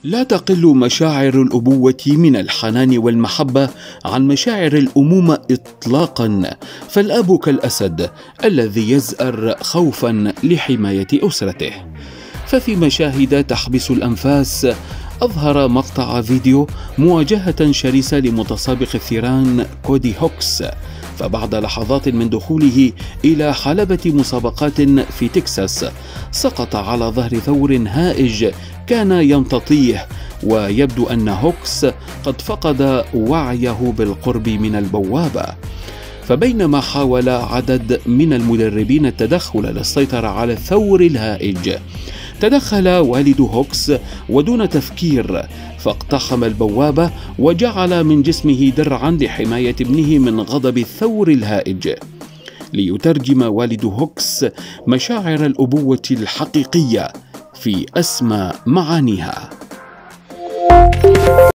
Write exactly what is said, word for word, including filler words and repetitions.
لا تقل مشاعر الأبوة من الحنان والمحبة عن مشاعر الأمومة إطلاقا، فالأب كالأسد الذي يزأر خوفا لحماية أسرته. ففي مشاهد تحبس الأنفاس أظهر مقطع فيديو مواجهة شرسة لمتسابق الثيران كودي هوكس، فبعد لحظات من دخوله إلى حلبة مسابقات في تكساس سقط على ظهر ثور هائج كان يمتطيه، ويبدو أن هوكس قد فقد وعيه بالقرب من البوابة. فبينما حاول عدد من المدربين التدخل للسيطرة على الثور الهائج، تدخل والد هوكس ودون تفكير فاقتحم البوابة وجعل من جسمه درعا لحماية ابنه من غضب الثور الهائج. ليترجم والد هوكس مشاعر الأبوة الحقيقية في أسمى معانيها.